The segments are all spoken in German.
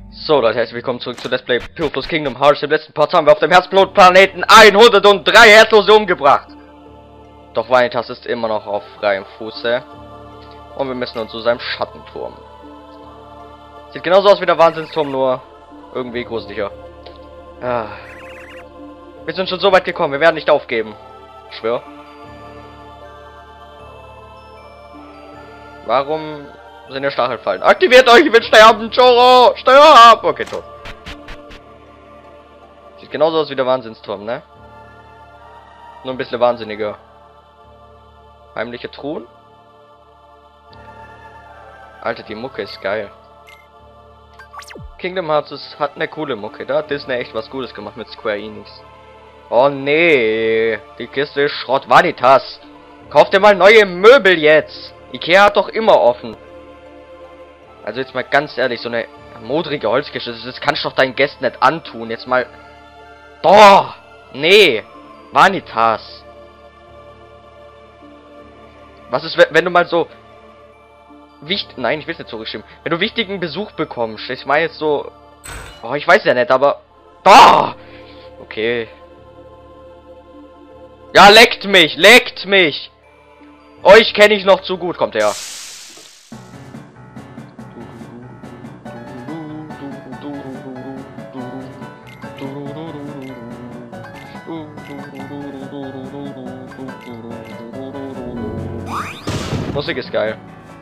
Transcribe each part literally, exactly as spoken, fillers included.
So Leute, herzlich willkommen zurück zu Let's Play Pure Kingdom Hearts. Im letzten Part haben wir auf dem Herzblut-Planeten hundertdrei Herzlose umgebracht. Doch Vanitas ist immer noch auf freiem Fuße. Und wir müssen uns zu seinem Schattenturm. Sieht genauso aus wie der Wahnsinnsturm, nur irgendwie gruseliger. Ah. Wir sind schon so weit gekommen, wir werden nicht aufgeben. Ich schwör. Warum sind ja Stachelfallen? Aktiviert euch, ich will sterben, Choro! Sterb! Okay, tot. Sieht genauso aus wie der Wahnsinnsturm, ne? Nur ein bisschen wahnsinniger. Heimliche Truhen? Alter, die Mucke ist geil. Kingdom Hearts ist, hat eine coole Mucke. Da hat Disney echt was Gutes gemacht mit Square Enix. Oh nee, die Kiste ist Schrott. Vanitas, kauf dir mal neue Möbel jetzt. Ikea hat doch immer offen. Also jetzt mal ganz ehrlich, so eine modrige Holzkiste, das kannst du doch deinen Gästen nicht antun. Jetzt mal... Doch! Nee! Vanitas! Was ist, wenn du mal so... Wicht... Nein, ich will es nicht zurückstimmen. Wenn du wichtigen Besuch bekommst, ich meine jetzt so... Oh, ich weiß ja nicht, aber... Doch! Okay. Ja, leckt mich! Leckt mich! Euch kenne ich noch zu gut, kommt her. Musik ist geil.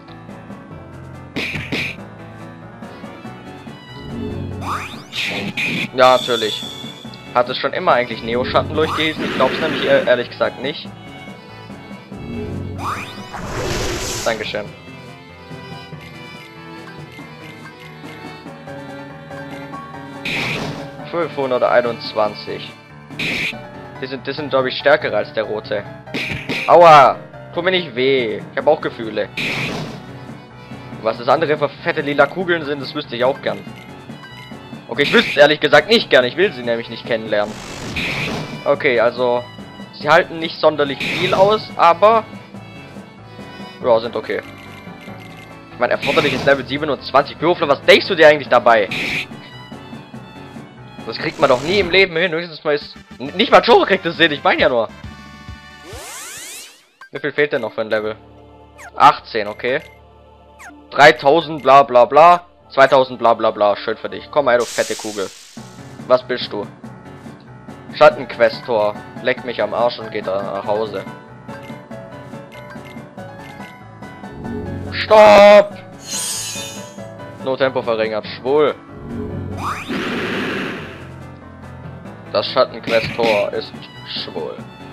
Ja, natürlich. Hat es schon immer eigentlich Neo-Schattenleucht gehießen? Ich glaube es nämlich ehr ehrlich gesagt nicht. Dankeschön. fünfhunderteinundzwanzig. Die sind, die sind glaube ich stärker als der rote. Aua! Tut mir nicht weh. Ich habe auch Gefühle. Was das andere für fette lila Kugeln sind, das wüsste ich auch gern. Okay, ich wüsste es ehrlich gesagt nicht gern. Ich will sie nämlich nicht kennenlernen. Okay, also... Sie halten nicht sonderlich viel aus, aber... Ja, sind okay. Ich meine, erforderlich ist Level siebenundzwanzig. Berufler, was denkst du dir eigentlich dabei? Das kriegt man doch nie im Leben hin. Höchstens mal ist... Nicht mal Choro kriegt das hin, ich meine ja nur. Wie viel fehlt denn noch für ein Level? achtzehn, okay. dreitausend, bla bla bla. zweitausend, bla bla bla. Schön für dich. Komm her, du fette Kugel. Was bist du? Schattenquestor. Leck mich am Arsch und geht da nach Hause. Stopp! Nottempo verringert. Schwul. Das Schattenquestor ist schwul.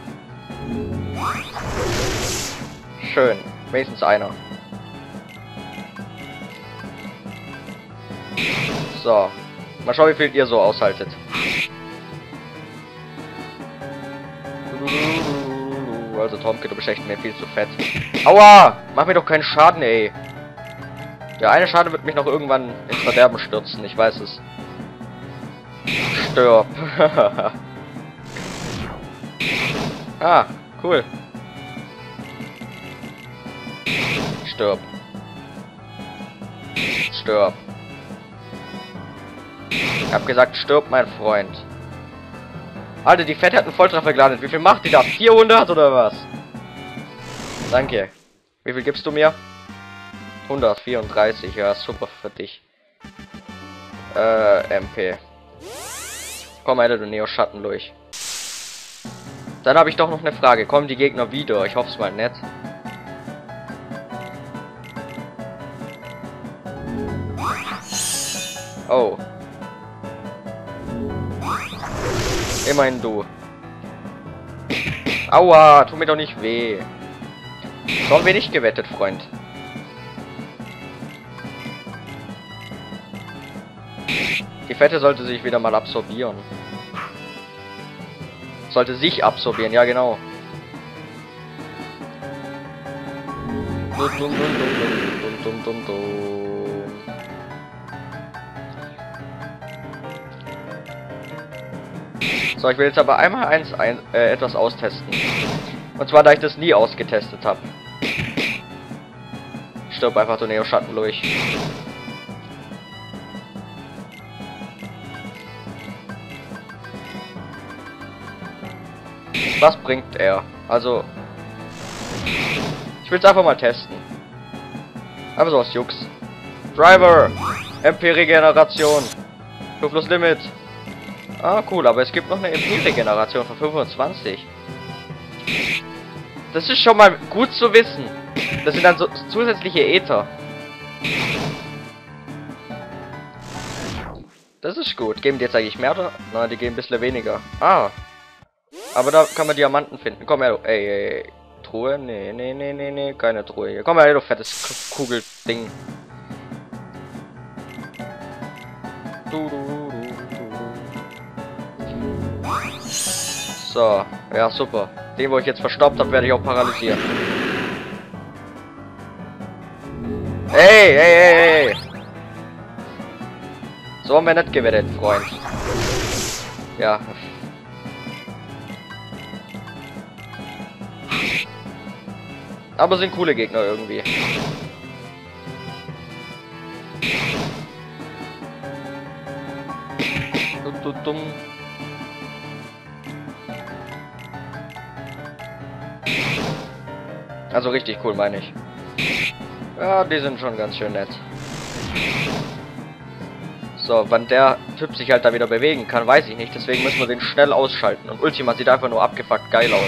Schön. Wenigstens einer. So. Mal schauen, wie viel ihr so aushaltet. Also Tomke, du bist echt mir viel zu fett. Aua! Mach mir doch keinen Schaden, ey. Der eine Schaden wird mich noch irgendwann ins Verderben stürzen, ich weiß es. Stirb. Ah, cool. Stirb. Stirb. Ich hab gesagt, stirb, mein Freund. Alter, die Fette hat einen Volltreffer gelandet. Wie viel macht die da? vierhundert oder was? Danke. Wie viel gibst du mir? hundertvierunddreißig. Ja, super für dich. Äh, M P. Komm, Alter, du Neo-Schattenleucht. Dann habe ich doch noch eine Frage. Kommen die Gegner wieder? Ich hoffe es mal nicht. Oh. Immerhin du. Aua, tu mir doch nicht weh. So haben wir nicht gewettet, Freund. Die Fette sollte sich wieder mal absorbieren. Sollte sich absorbieren, ja genau. Dum, dum, dum, dum, dum, dum, dum. So, ich will jetzt aber einmal eins ein, äh, etwas austesten. Und zwar, da ich das nie ausgetestet habe. Stirb einfach, du Neo-Schattenleucht. Was bringt er? Also, ich will es einfach mal testen. Einfach so aus Jux. Driver! M P-Regeneration! Two plus Limit! Ah, cool, aber es gibt noch eine M P-Regeneration von fünfundzwanzig. Das ist schon mal gut zu wissen. Das sind dann so zusätzliche Äther. Das ist gut. Geben die jetzt eigentlich mehr oder? Nein, die geben ein bisschen weniger. Ah. Aber da kann man Diamanten finden. Komm her, du. Ey, ey, ey. Truhe? Nee, nee, nee, nee, nee. Keine Truhe hier. Komm her, du fettes Kugelding. Du, du, du, du. So. Ja, super. Den, wo ich jetzt verstaubt habe, werde ich auch paralysieren. Ey, ey, ey, ey. So haben wir nicht gewettet, Freund. Ja. Aber sind coole Gegner irgendwie. Du, du, dumm. Also richtig cool, meine ich. Ja, die sind schon ganz schön nett. So, wann der Typ sich halt da wieder bewegen kann, weiß ich nicht. Deswegen müssen wir den schnell ausschalten. Und Ultima sieht einfach nur abgefuckt geil aus.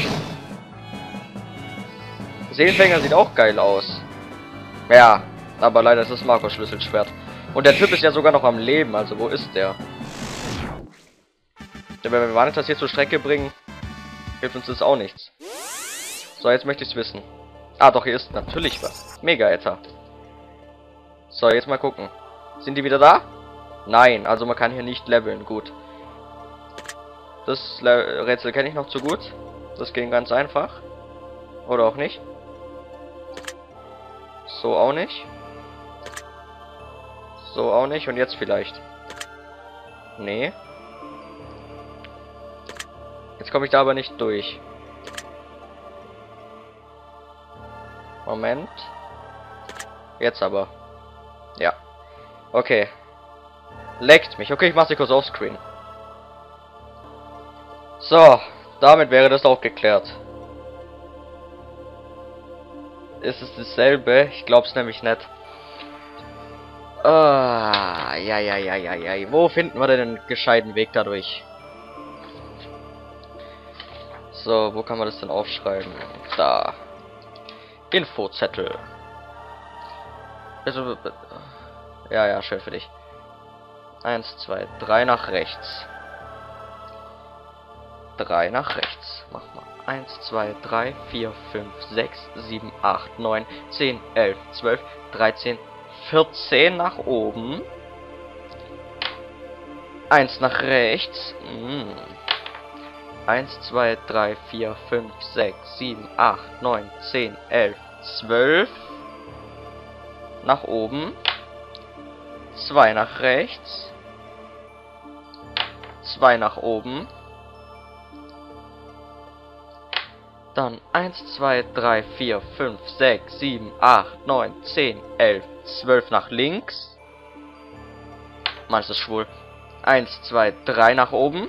Seelenfänger sieht auch geil aus. Ja, aber leider ist das Marco Schlüsselschwert. Und der Typ ist ja sogar noch am Leben, also wo ist der? Ja, wenn wir Warnen das hier zur Strecke bringen, hilft uns das auch nichts. So, jetzt möchte ich es wissen. Ah, doch, hier ist natürlich was. Mega Ether. So, jetzt mal gucken. Sind die wieder da? Nein, also man kann hier nicht leveln. Gut. Das Le Rätsel kenne ich noch zu gut. Das ging ganz einfach. Oder auch nicht. So auch nicht. So auch nicht. Und jetzt vielleicht. Nee. Jetzt komme ich da aber nicht durch. Moment. Jetzt aber. Ja. Okay. Leckt mich. Okay, ich mache sie kurz offscreen. So. Damit wäre das auch geklärt. Ist es dasselbe? Ich glaube es nämlich nicht. Ah, ja, ja, ja, ja, ja. Wo finden wir denn einen gescheiten Weg dadurch? So, wo kann man das denn aufschreiben? Da. Infozettel. Also, ja, ja, schön für dich. Eins, zwei, drei nach rechts. Drei nach rechts. Mach mal. Eins, zwei, drei, vier, fünf, sechs, sieben, acht, neun, zehn, elf, zwölf, dreizehn, vierzehn nach oben. Eins nach rechts. Hm. Eins, zwei, drei, vier, fünf, sechs, sieben, acht, neun, zehn, elf, zwölf. Nach oben. Zwei nach rechts. Zwei nach oben. Dann eins, zwei, drei, vier, fünf, sechs, sieben, acht, neun, zehn, elf, zwölf nach links. Mann, ist das schwul. eins, zwei, drei nach oben.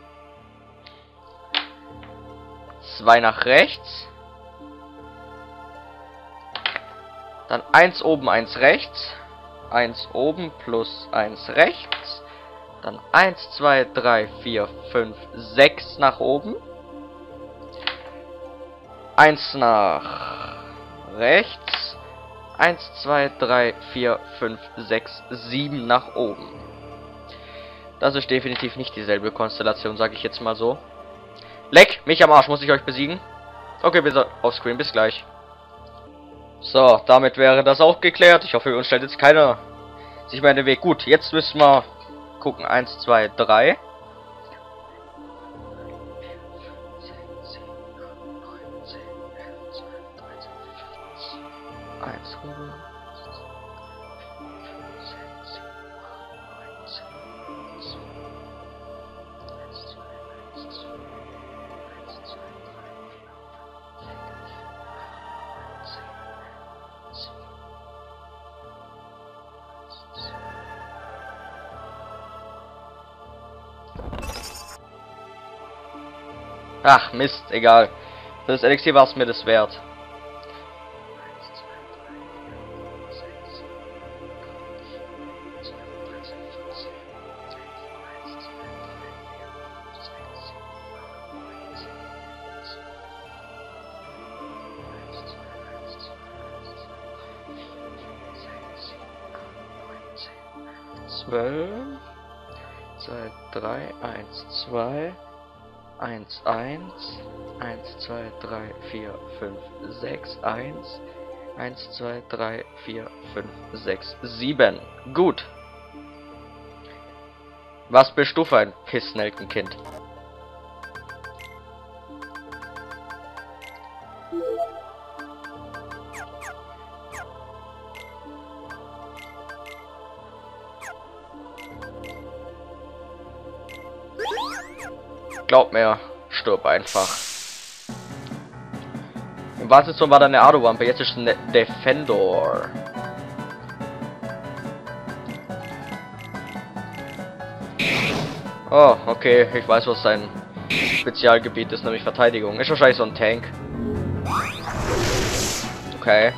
zwei nach rechts. Dann eins oben, eins rechts. eins oben plus eins rechts. Dann eins, zwei, drei, vier, fünf, sechs nach oben. eins nach rechts. eins, zwei, drei, vier, fünf, sechs, sieben nach oben. Das ist definitiv nicht dieselbe Konstellation, sage ich jetzt mal so. Leck, mich am Arsch, muss ich euch besiegen? Okay, bitte offscreen, bis gleich. So, damit wäre das auch geklärt. Ich hoffe, uns stellt jetzt keiner sich mehr in den Weg. Gut, jetzt müssen wir gucken. eins, zwei, drei. eins rüber. Ach, Mist, egal. Für das Elixier war es mir das wert. zwölf, zwei, drei, eins, zwei, eins, eins, eins, zwei, drei, vier, fünf, sechs, eins, eins, zwei, drei, vier, fünf, sechs, sieben. Gut. Was bist du für ein Pissnelkenkind? Glaub mir, stirb einfach. Im Wartezimmer war da eine Ado-Wampe, jetzt ist eine Defendor. Oh, okay, ich weiß, was sein Spezialgebiet ist, nämlich Verteidigung. Ist wahrscheinlich so ein Tank. Okay.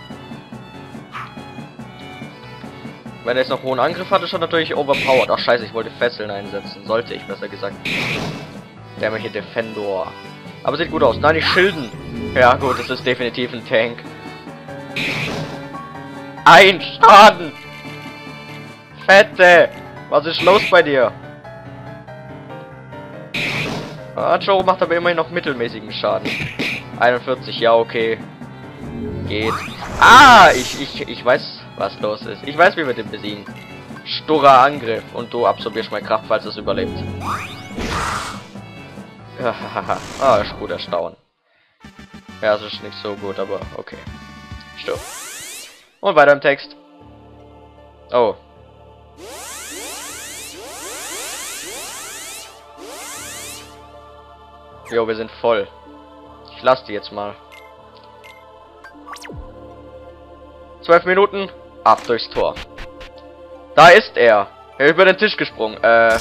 Wenn er jetzt noch hohen Angriff hatte, schon natürlich overpowered. Ach scheiße, ich wollte Fesseln einsetzen. Sollte ich, besser gesagt. Der hier Defendor. Aber sieht gut aus. Nein, die Schilden. Ja gut, das ist definitiv ein Tank. Ein Schaden! Fette! Was ist los bei dir? Ah, Joe macht aber immerhin noch mittelmäßigen Schaden. einundvierzig, ja okay. Geht. Ah, ich, ich, ich weiß, was los ist. Ich weiß, wie wir den besiegen. Sturrer Angriff. Und du absorbierst meine Kraft, falls es überlebt. Ah, ist gut erstaunen. Ja, es ist nicht so gut, aber okay. Stirb. Und weiter im Text. Oh. Jo, wir sind voll. Ich lasse die jetzt mal. Zwölf Minuten. Ab durchs Tor. Da ist er. Er ist über den Tisch gesprungen. Äh.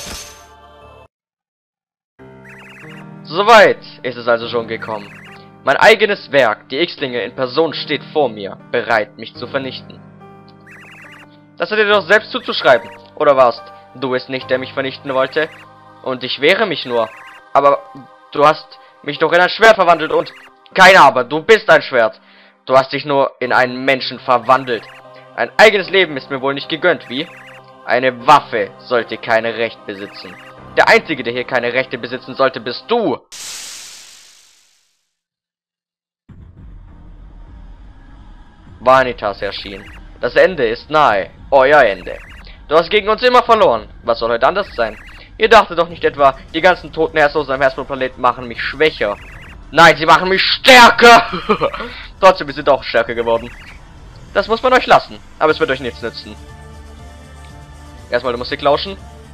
Soweit ist es also schon gekommen. Mein eigenes Werk, die X-Linge in Person, steht vor mir, bereit, mich zu vernichten. Das hat dir doch selbst zuzuschreiben, oder warst du es nicht, der mich vernichten wollte? Und ich wehre mich nur. Aber du hast mich doch in ein Schwert verwandelt und... Keine aber, du bist ein Schwert. Du hast dich nur in einen Menschen verwandelt. Ein eigenes Leben ist mir wohl nicht gegönnt, wie? Eine Waffe sollte keine Recht besitzen. Der Einzige, der hier keine Rechte besitzen sollte, bist du. Vanitas erschien. Das Ende ist nahe. Euer Ende. Du hast gegen uns immer verloren. Was soll heute anders sein? Ihr dachtet doch nicht etwa, die ganzen toten Herzlosen am Herzblutplaneten machen mich schwächer. Nein, sie machen mich stärker. Trotzdem, wir sind auch stärker geworden. Das muss man euch lassen. Aber es wird euch nichts nützen. Erstmal die Musik lauschen.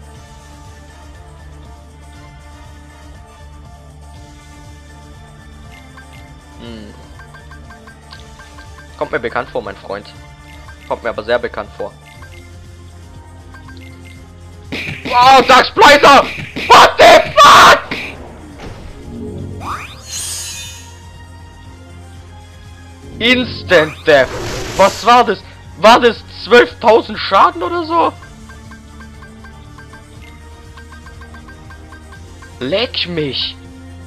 Hm. Kommt mir bekannt vor, mein Freund. Kommt mir aber sehr bekannt vor. Wow, Dark Splicer! What the fuck? Instant Death. Was war das? War das zwölftausend Schaden oder so? Leck mich.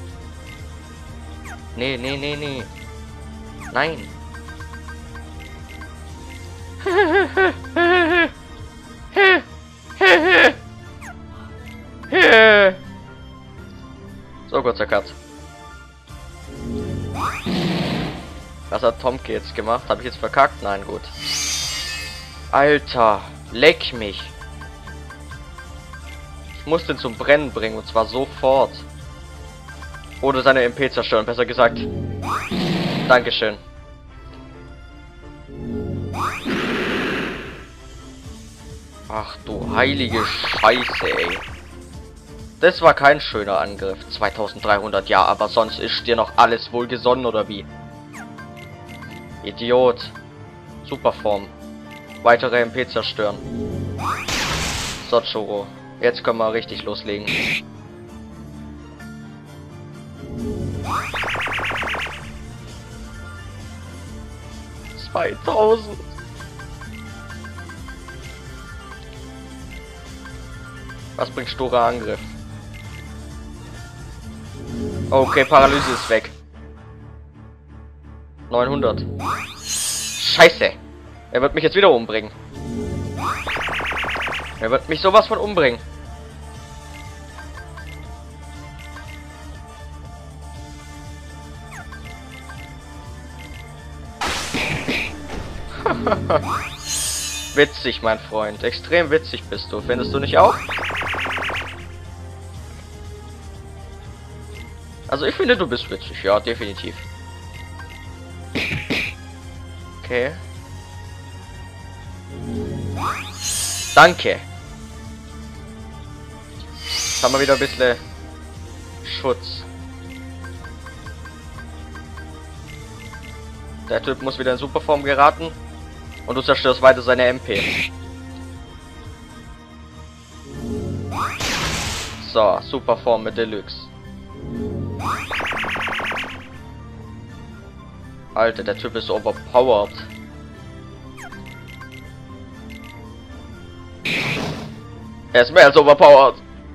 Nee, nee, nee, nee. Nein. So, kurzer Cut. Was hat Tomke jetzt gemacht? Habe ich jetzt verkackt? Nein, gut. Alter, leck mich. Ich muss den zum Brennen bringen und zwar sofort. Oder seine M P zerstören, besser gesagt. Dankeschön. Ach du heilige Scheiße, ey. Das war kein schöner Angriff. zweitausenddreihundert, ja, aber sonst ist dir noch alles wohlgesonnen, oder wie? Idiot. Superform. Weitere M P zerstören. So, Choro. Jetzt können wir richtig loslegen. zweitausend. Was bringt sturer Angriff? Okay, Paralyse ist weg. neunhundert. Scheiße. Er wird mich jetzt wieder umbringen. Er wird mich sowas von umbringen. Witzig, mein Freund. Extrem witzig bist du. Findest du nicht auch? Also ich finde, du bist witzig. Ja, definitiv. Okay. Danke. Jetzt haben wir wieder ein bisschen Schutz. Der Typ muss wieder in Superform geraten. Und du zerstörst weiter seine M P. So, Superform mit Deluxe. Alter, der Typ ist overpowered. Er ist mehr als overpowered.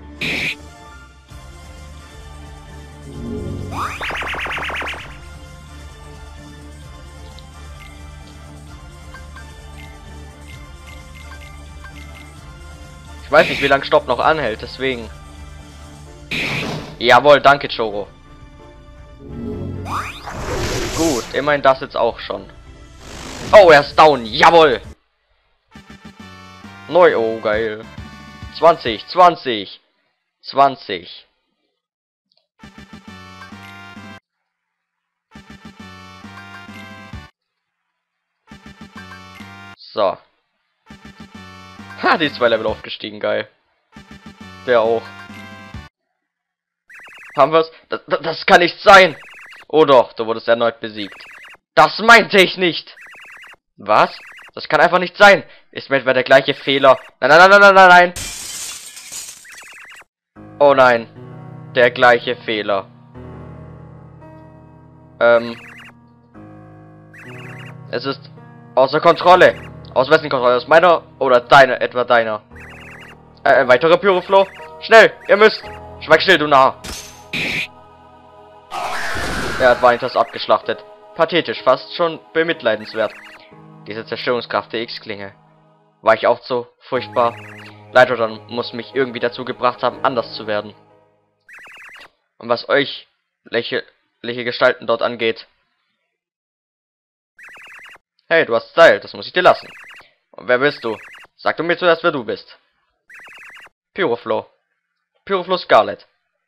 Ich weiß nicht, wie lange Stopp noch anhält, deswegen. Jawohl, danke, Choro. Gut, immerhin das jetzt auch schon. Oh, er ist down. Jawohl. Neu, oh, geil. zwanzig, zwanzig, zwanzig. So. Ha, die ist zwei Level aufgestiegen, geil. Der auch. Haben wir's? Das, das, das kann nicht sein. Oh doch, du wurdest erneut besiegt. Das meinte ich nicht. Was? Das kann einfach nicht sein. Ist mir etwa der gleiche Fehler? Nein, nein, nein, nein, nein, nein. Oh nein. Der gleiche Fehler. Ähm. Es ist außer Kontrolle. Aus wessen Kontrolle? Aus meiner oder deiner? Etwa deiner? Äh, ein weiterer Pyroflo? Schnell, ihr müsst. Schweig still, du Narr. Er hat Vanitas abgeschlachtet. Pathetisch, fast schon bemitleidenswert. Diese Zerstörungskraft der X-Klinge. War ich auch so furchtbar? Leitrodon muss mich irgendwie dazu gebracht haben, anders zu werden. Und was euch lächerliche Gestalten dort angeht. Hey, du hast Style, das muss ich dir lassen. Und wer bist du? Sag du mir zuerst, wer du bist. Pyroflo. Pyroflo Scarlet.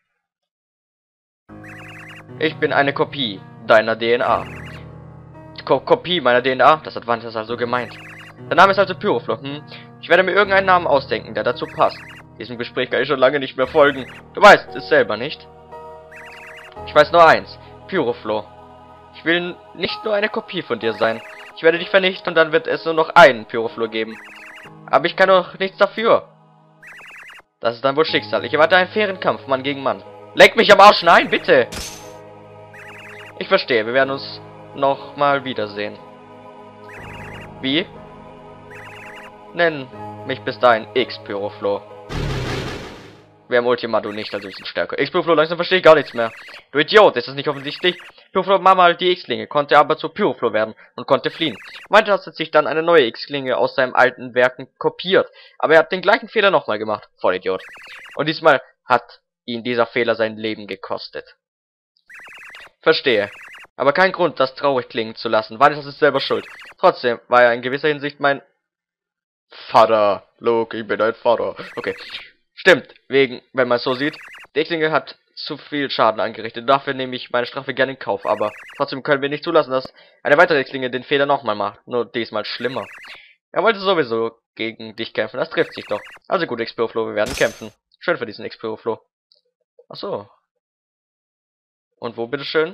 Ich bin eine Kopie deiner D N A. Ko Kopie meiner D N A? Das hat Vanitas also gemeint. Der Name ist also Pyroflo, hm? Ich werde mir irgendeinen Namen ausdenken, der dazu passt. Diesem Gespräch kann ich schon lange nicht mehr folgen. Du weißt es selber, nicht? Ich weiß nur eins. Pyroflo. Ich will nicht nur eine Kopie von dir sein. Ich werde dich vernichten und dann wird es nur noch einen Pyroflo geben. Aber ich kann doch nichts dafür. Das ist dann wohl Schicksal. Ich erwarte einen fairen Kampf, Mann gegen Mann. Leck mich am Arsch, nein, bitte! Ich verstehe, wir werden uns noch mal wiedersehen. Wie? Nenn mich bis dahin X-Pyroflo. Wir haben Ultima, du nicht, also wir sind stärker. X-Pyroflo, langsam verstehe ich gar nichts mehr. Du Idiot, ist das nicht offensichtlich? Pyroflo war mal die X-Klinge, konnte aber zu Pyroflo werden und konnte fliehen. Meinte, dass er sich dann eine neue X-Klinge aus seinem alten Werken kopiert. Aber er hat den gleichen Fehler nochmal gemacht. Vollidiot. Und diesmal hat ihn dieser Fehler sein Leben gekostet. Verstehe. Aber kein Grund, das traurig klingen zu lassen. Vanitas ist selber schuld. Trotzdem war er in gewisser Hinsicht mein Vater. Luke, ich bin dein Vater. Okay. Stimmt, wegen, wenn man es so sieht. Der X-Klinge hat zu viel Schaden angerichtet. Dafür nehme ich meine Strafe gerne in Kauf. Aber trotzdem können wir nicht zulassen, dass eine weitere X-Klinge den Fehler nochmal macht. Nur diesmal schlimmer. Er wollte sowieso gegen dich kämpfen. Das trifft sich doch. Also gut, X-Pyroflo, wir werden kämpfen. Schön für diesen X-Pyroflo. Ach so. Und wo, bitteschön?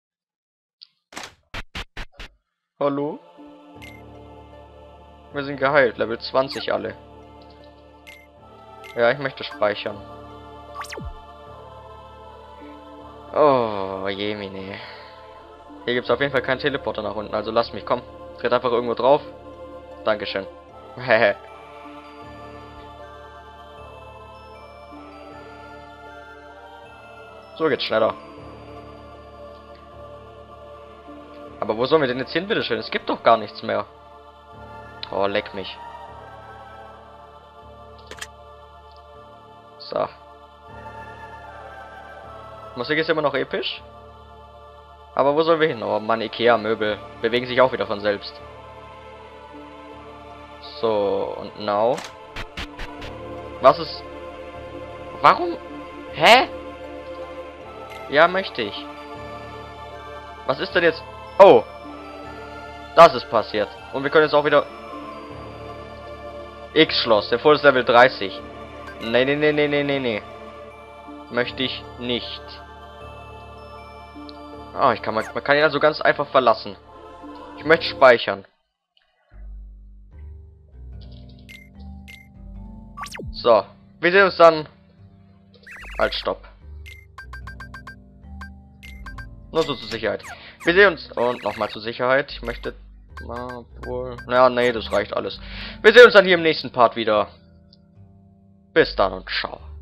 Hallo? Wir sind geheilt, Level zwanzig alle. Ja, ich möchte speichern. Oh, Jemine. Hier gibt es auf jeden Fall keinen Teleporter nach unten, also lass mich, komm. Tritt einfach irgendwo drauf. Dankeschön. Hehe. So geht's schneller. Aber wo sollen wir denn jetzt hin, bitteschön? Es gibt doch gar nichts mehr. Oh, leck mich. So. Musik ist immer noch episch. Aber wo sollen wir hin? Oh Mann, Ikea-Möbel. Bewegen sich auch wieder von selbst. So, und now. Was ist... Warum? Hä? Ja, möchte ich. Was ist denn jetzt... Oh! Das ist passiert. Und wir können jetzt auch wieder... X-Schloss, der Full Level dreißig. Nee, nee, nee, nee, nee, nee, nee. Möchte ich nicht. Ah, ich kann man, man kann ihn also ganz einfach verlassen. Ich möchte speichern. So, wir sehen uns dann. Halt, stopp. Nur so zur Sicherheit. Wir sehen uns und nochmal zur Sicherheit. Ich möchte mal wohl. Naja, nee, das reicht alles. Wir sehen uns dann hier im nächsten Part wieder. Bis dann und ciao.